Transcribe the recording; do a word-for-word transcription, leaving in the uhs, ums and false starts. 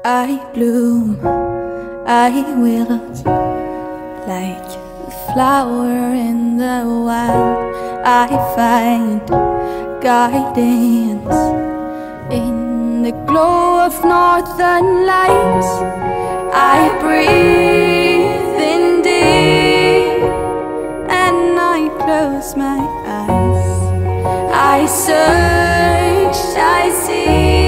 I bloom, I wilt like a flower in the wild. I find guidance in the glow of northern lights. I breathe in deep and I close my eyes. I search, I see